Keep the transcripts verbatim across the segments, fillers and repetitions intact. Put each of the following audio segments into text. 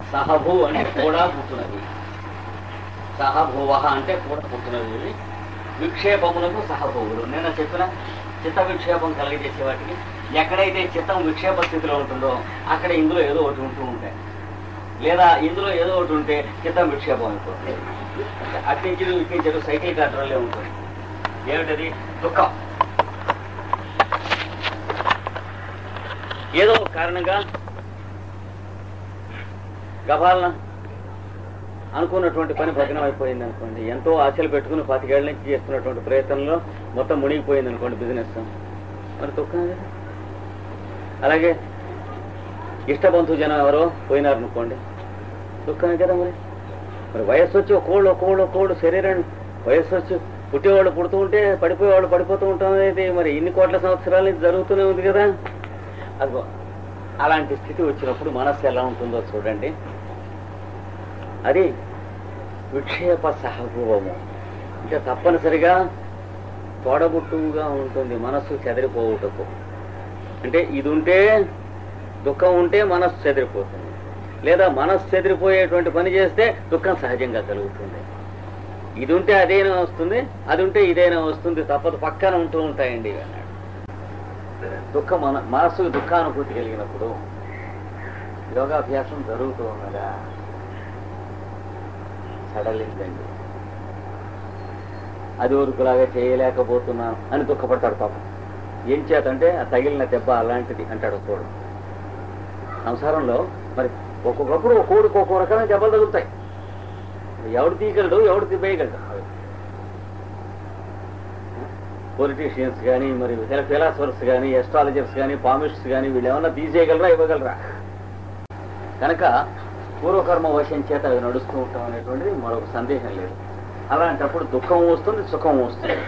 సహభూ అంటే కూడా పుట్టినవి, సహభువ అంటే కూడా పుట్టినవి, విక్షేపములకు సహభువులు. నేను చెప్పిన చిత్త విక్షేపం కలిగజేసే వాటికి ఎక్కడైతే చిత్తం విక్షేప స్థితిలో ఉంటుందో అక్కడ ఇందులో ఏదో ఒకటి ఉంటూ ఉంటాయి, లేదా ఇందులో ఏదో ఒకటి ఉంటే చిత్తం విక్షేపం అయిపోతుంది. అట్టించడు ఇట్టించడు సైకిల్ కంట్రోల్లో ఉంటుంది. ఏమిటది? దుఃఖం. ఏదో కారణంగా గబాలన అనుకున్నటువంటి పని భగ్నం అయిపోయింది అనుకోండి, ఎంతో ఆశలు పెట్టుకుని పాతికేళ్ల నుంచి చేస్తున్నటువంటి ప్రయత్నంలో మొత్తం మునిగిపోయింది అనుకోండి బిజినెస్, మరి దుఃఖం కదా. అలాగే ఇష్టబంధు జనం ఎవరో పోయినారనుకోండి, దుఃఖమే కదా. మరి మరి వయస్సు వచ్చి ఒక్కోళ్ళు ఒక్కోళ్ళు ఒక్కోళ్ళు శరీరం వయస్సు వచ్చి పుట్టేవాళ్ళు పుడుతూ ఉంటే పడిపోయేవాళ్ళు పడిపోతూ ఉంటాం అనేది మరి ఇన్ని కోట్ల సంవత్సరాల నుంచి జరుగుతూనే ఉంది కదా. అదిగో అలాంటి స్థితి వచ్చినప్పుడు మనస్సు ఎలా ఉంటుందో చూడండి. అది విక్షేప సహభూవము అంటే తప్పనిసరిగా తోడబుట్టుగా ఉంటుంది మనస్సు చెదిరిపోవుటకు. అంటే ఇది ఉంటే దుఃఖం ఉంటే మనస్సు చెదిరిపోతుంది, లేదా మనస్సు చెదిరిపోయేటువంటి పని చేస్తే దుఃఖం సహజంగా కలుగుతుంది. ఇది ఉంటే అదైనా వస్తుంది, అది ఉంటే ఇదైనా వస్తుంది, తప్పదు, పక్కన ఉంటూ ఉంటాయండి అన్నాడు. దుఃఖం మన మనస్సుకు దుఃఖానుభూతి కలిగినప్పుడు యోగాభ్యాసం జరుగుతూ ఉన్నదా సడలిందండి, అది ఊరుకులాగా చేయలేకపోతున్నాను అని దుఃఖపడతాడు పాపం. ఏం చేతంటే ఆ తగిలిన దెబ్బ అలాంటిది అంటాడు కోడు. సంసారంలో మరి ఒక్కొక్కప్పుడు ఒక్కోడికి ఒక్కో రకమైన దెబ్బలు తగులుతాయి. ఎవడు తీయగలడు, ఎవడు తిప్పేయగలడు. పొలిటీషియన్స్ కానీ, మరి ఫిలాసఫర్స్ కానీ, ఎస్ట్రాలజర్స్ కానీ, పామిస్ట్స్ కానీ వీళ్ళు ఏమన్నా తీసేయగలరా, ఇవ్వగలరా? కనుక పూర్వకర్మ వశం చేత అవి నడుస్తూ ఉంటాం అనేటువంటిది మరొక సందేహం లేదు. అలాంటప్పుడు దుఃఖం వస్తుంది, సుఖం వస్తుంది.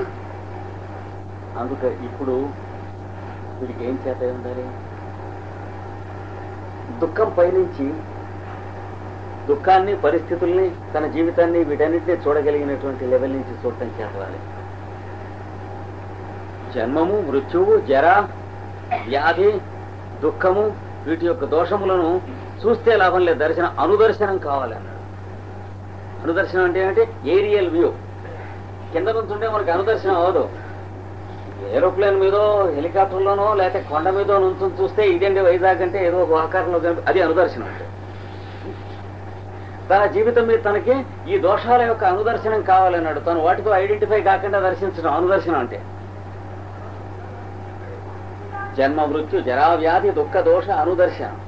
అందుకే ఇప్పుడు వీడికి ఏం చేత ఉండాలి? దుఃఖం పైనుంచి దుఃఖాన్ని, పరిస్థితుల్ని, తన జీవితాన్ని వీటన్నిటినీ చూడగలిగినటువంటి లెవెల్ నుంచి చూడటం చేతవాలి. జన్మము, మృత్యువు, జర, వ్యాధి, దుఃఖము వీటి యొక్క దోషములను చూస్తే లాభం లేదు, దర్శనం అనుదర్శనం కావాలి అన్నాడు. అనుదర్శనం అంటే ఏంటంటే ఏరియల్ వ్యూ. కింద నుంచుంటే మనకు అనుదర్శనం అవ్వదు. ఏరోప్లేన్ మీదో హెలికాప్టర్లోనో లేకపోతే కొండ మీదో నుంచి చూస్తే ఇదేంటి వైజాగ్ అంటే ఏదో ఒక ఆకారంలో అది అనుదర్శనం అంటే. తన జీవితం మీద తనకి ఈ దోషాల యొక్క అనుదర్శనం కావాలన్నాడు. తను వాటితో ఐడెంటిఫై కాకుండా దర్శించడం అనుదర్శనం అంటే. జన్మ, మృత్యు, జరా, వ్యాధి, దుఃఖ, దోష అనుదర్శనం.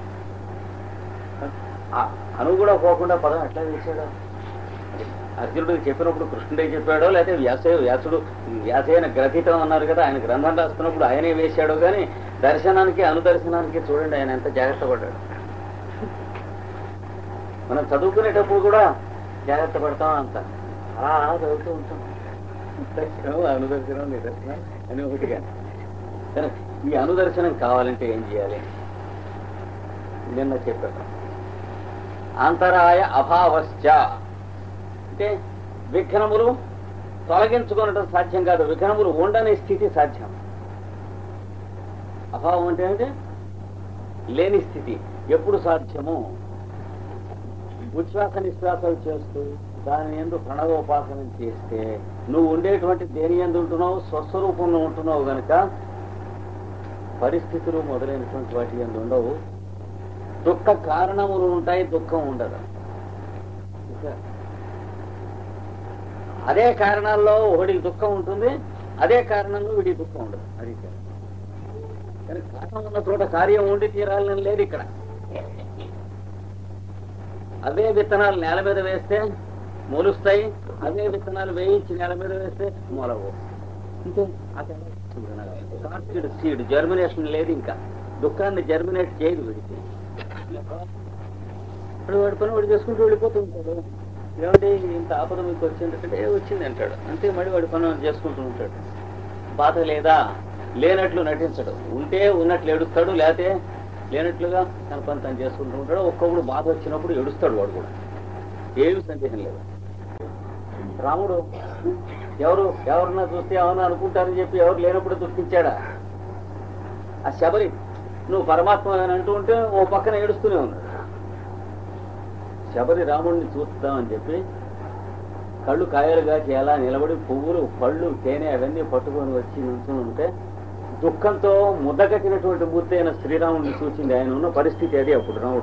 అను కూడా పోకుండా పదం ఎట్లా వేసాడు? అర్జునుడికి చెప్పినప్పుడు కృష్ణుడికి చెప్పాడో లేకపోతే వ్యాస వ్యాసుడు వ్యాసైన గ్రథితం అన్నారు కదా, ఆయన గ్రంథం రాస్తున్నప్పుడు ఆయనే వేశాడు. కానీ దర్శనానికి అనుదర్శనానికి చూడండి ఆయన ఎంత జాగ్రత్త పడ్డాడు. మనం చదువుకునేటప్పుడు కూడా జాగ్రత్త పడతాం అంత అలా చదువుతూ ఉంటాం. దర్శనం, అనుదర్శనం, నిదర్శనం అని ఒకటిగా. కానీ ఈ అనుదర్శనం కావాలంటే ఏం చేయాలి? నిన్న చెప్పాడు. అంతరాయ అభావశ్చ అంటే విఘ్నములు తొలగించుకోవడం సాధ్యం కాదు, విఘ్నములు ఉండని స్థితి సాధ్యం. అభావం అంటే అంటే లేని స్థితి. ఎప్పుడు సాధ్యము? ఉచ్ఛ్వాస నిశ్వాసాలు చేస్తూ దాని యందు ప్రణవోపాసనం చేస్తే నువ్వు ఉండేటువంటి దేని యందు ఉంటున్నావు, స్వస్వరూపంలో ఉంటున్నావు గనక పరిస్థితులు మొదలైనటువంటి వాటి యందు ఉండవు. దుఃఖ కారణములు ఉంటాయి, దుఃఖం ఉండదు. అదే కారణాల్లో ఒకటికి దుఃఖం ఉంటుంది, అదే కారణంలో వీడికి దుఃఖం ఉండదు. అది కానీ కారణం ఉన్న చోట కార్యం ఉండి తీరాలని లేదు ఇక్కడ. అవే విత్తనాలు నేల మీద వేస్తే మొలుస్తాయి, అవే విత్తనాలు వేయించి నేల మీద వేస్తే మొలవు. అంటే సీడ్ జర్మినేషన్ లేదు. ఇంకా దుఃఖాన్ని జర్మినేట్ చేయదు వీడికి. వాడు వాడి పని వాడు చేసుకుంటూ వెళ్ళిపోతూ ఉంటాడు. ఏమంటే ఇంత ఆపద మీకు వచ్చిందంటే వచ్చింది అంటాడు, అంతే. మళ్ళీ వాడి పని చేసుకుంటూ ఉంటాడు. బాధ లేదా? లేనట్లు నటించడు. ఉంటే ఉన్నట్లు ఏడుస్తాడు, లేకపోతే లేనట్లుగా తన పని తను చేసుకుంటూ ఉంటాడు. ఒక్కొక్కడు బాధ వచ్చినప్పుడు ఏడుస్తాడు వాడు కూడా, ఏమి సందేహం లేదు. రాముడు ఎవరు ఎవరన్నా చూస్తే ఏమన్నా అనుకుంటారని చెప్పి ఎవరు లేనప్పుడు దుఃఖించాడా? ఆ శబరి నువ్వు పరమాత్మ అని అంటూ ఉంటే ఓ పక్కన ఏడుస్తూనే ఉన్నాడు. శబరి రాముడిని చూస్తామని చెప్పి కళ్ళు కాయలుగా ఎలా నిలబడి పువ్వులు పళ్ళు తేనె అవన్నీ పట్టుకొని వచ్చి నుంచుని ఉంటే దుఃఖంతో ముద్దగట్టినటువంటి మూర్తి అయిన శ్రీరాముడిని చూసింది. ఆయన ఉన్న పరిస్థితి అది. అప్పుడు రాముడు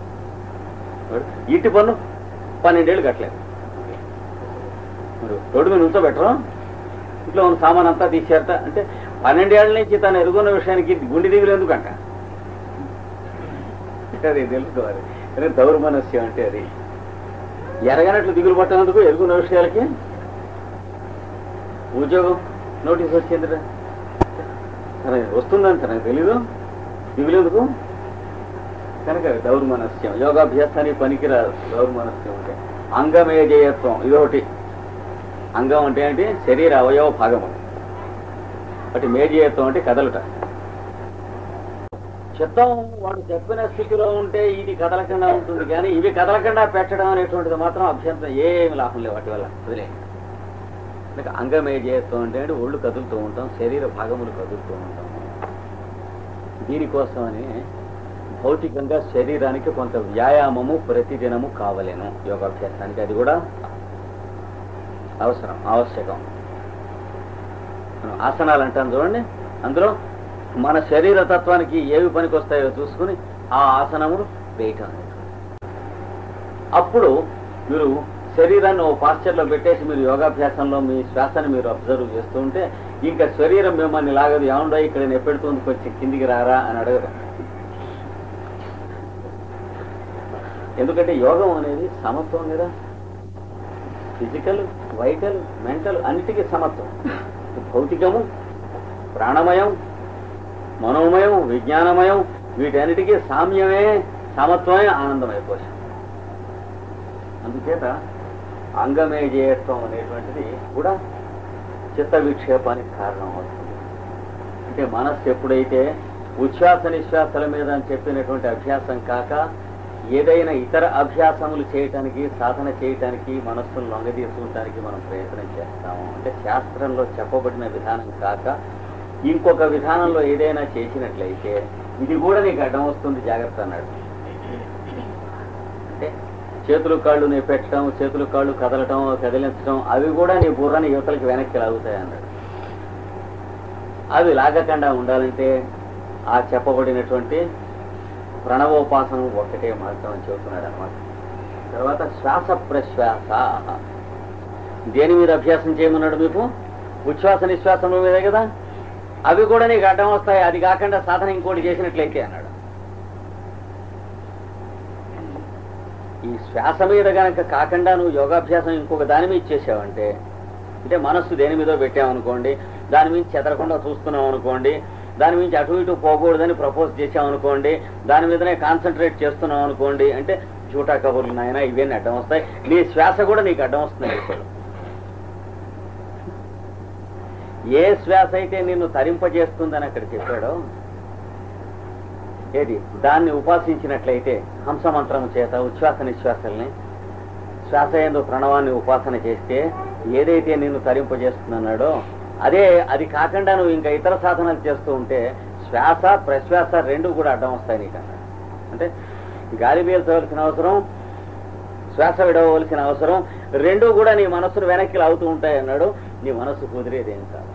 ఇంటి పన్ను పన్నెండేళ్ళు కట్టలేదు. మరి రోడ్డు మీద నుంచోబెట్టరు, ఇంట్లో ఉన్న సామాన్ అంతా తీసేరట అంటే పన్నెండేళ్ల నుంచి తను ఎరుగున్న విషయానికి గుండె దిగులు ఎందుకంట అది తెలుసుకోవాలి. కానీ దౌర్మనస్యం అంటే అది ఎరగనట్లు దిగులు పట్టినందుకు ఎరుగున్న విషయాలకి ఉద్యోగం నోటీస్ వచ్చిందిరా వస్తుందని తనకు తెలీదు, దిగులేందుకు కనుక దౌర్మనస్యం. యోగాభ్యాసానికి పనికిరాదు దౌర్మనస్యం అంటే. అంగమేజయత్వం ఇదొకటి. అంగం అంటే ఏంటి? శరీర అవయవ భాగము. అటు మేజయత్వం అంటే కదలట. చిత్తం వాడు చెప్పిన స్థితిలో ఉంటే ఇది కదలకుండా ఉంటుంది, కానీ ఇవి కదలకుండా పెట్టడం అనేటువంటిది మాత్రం అభ్యంతరం ఏమి లాభం లేవు వాటి వల్ల. వదిలే అంగమేజయత్వం అంటే ఒళ్ళు కదులుతూ ఉంటాం, శరీర భాగములు కదులుతూ ఉంటాం. దీనికోసమని భౌతికంగా శరీరానికి కొంత వ్యాయామము ప్రతిదినము కావలేను. యోగాభ్యాసానికి అది కూడా అవసరం, ఆవశ్యకం. మనం ఆసనాలు అంటాం చూడండి, అందులో మన శరీర తత్వానికి ఏవి పనికి వస్తాయో చూసుకుని ఆ ఆసనములు వేయటం. అప్పుడు మీరు శరీరాన్ని ఓ పాశ్చర్లో పెట్టేసి మీరు యోగాభ్యాసంలో మీ శ్వాసని మీరు అబ్జర్వ్ చేస్తూ ఉంటే ఇంకా శరీరం మిమ్మల్ని లాగదు. ఏముండో ఇక్కడ నెప్పెడుతుంది, కొంచెం కిందికి రారా అని అడగదు. ఎందుకంటే యోగం అనేది సమత్వం కదా. ఫిజికల్, వైటల్, మెంటల్ అన్నిటికీ సమత్వం. భౌతికము, ప్రాణమయం, మనోమయం, విజ్ఞానమయం వీటన్నిటికీ సామ్యమే, సమత్వమే ఆనందమయ కోశం. అందుచేత అంగమేజయత్వం అనేటువంటిది కూడా చిత్త విక్షేపానికి కారణం అవుతుంది. అంటే మనస్సు ఎప్పుడైతే ఉచ్ఛ్వాస నిశ్వాసల మీద అని చెప్పినటువంటి అభ్యాసం కాక ఏదైనా ఇతర అభ్యాసములు చేయటానికి, సాధన చేయటానికి, మనస్సును లొంగదీసుకుంటానికి మనం ప్రయత్నం చేస్తాము. అంటే శాస్త్రంలో చెప్పబడిన విధానం కాక ఇంకొక విధానంలో ఏదైనా చేసినట్లయితే ఇది కూడా నీకు అడ్డం వస్తుంది, జాగ్రత్త అన్నాడు. అంటే చేతులు కాళ్ళు నీ పెట్టడం, చేతులు కాళ్ళు కదలటం, కదిలించడం అవి కూడా నీ బుర్రని యువతలకి వెనక్కి లాగుతాయి అన్నాడు. అవి లాగకుండా ఉండాలంటే ఆ చెప్పబడినటువంటి ప్రణవోపాసనం ఒక్కటే మార్గం అని చెబుతున్నాడు అనమాట. తర్వాత శ్వాస ప్రశ్వాస దేని మీద అభ్యాసం చేయమన్నాడు మీకు? ఉచ్ఛ్వాస నిశ్వాసముల మీదే కదా. అవి కూడా నీకు అడ్డం వస్తాయి, అది కాకుండా సాధన ఇంకోటి చేసినట్లయితే అన్నాడు. ఈ శ్వాస మీద కనుక కాకుండా నువ్వు యోగాభ్యాసం ఇంకొక దాని మీద చేసావంటే, అంటే మనస్సు దేని మీదో పెట్టామనుకోండి, దాని మీద చెదరకుండా చూస్తున్నాం అనుకోండి, దాని నుంచి అటు ఇటు పోకూడదని ప్రపోజ్ చేసామనుకోండి, దాని మీదనే కాన్సన్ట్రేట్ చేస్తున్నాం అనుకోండి, అంటే జూటా కబుర్లు నాయన ఇవన్నీ అడ్డం వస్తాయి. నీ శ్వాస కూడా నీకు అడ్డం వస్తుంది. ఇప్పుడు ఏ శ్వాస అయితే నిన్ను తరింపజేస్తుందని అక్కడ చెప్పాడో, ఏది దాన్ని ఉపాసించినట్లయితే హంసమంత్రం చేత ఉచ్ఛ్వాస నిశ్వాసల్ని శ్వాస యందు ప్రణవాన్ని ఉపాసన చేస్తే ఏదైతే నిన్ను తరింపజేస్తుందన్నాడో అదే, అది కాకుండా నువ్వు ఇంకా ఇతర సాధనలు చేస్తూ ఉంటే శ్వాస ప్రశ్వాస రెండు కూడా అడ్డం వస్తాయి నీకన్నా. అంటే గాలి పీల్చవలసిన అవసరం, శ్వాస విడవలసిన అవసరం, రెండు కూడా నీ మనస్సును వెనక్కి లాగుతూ ఉంటాయి అన్నాడు. నీ మనస్సు కుదిరేదేం కాదు.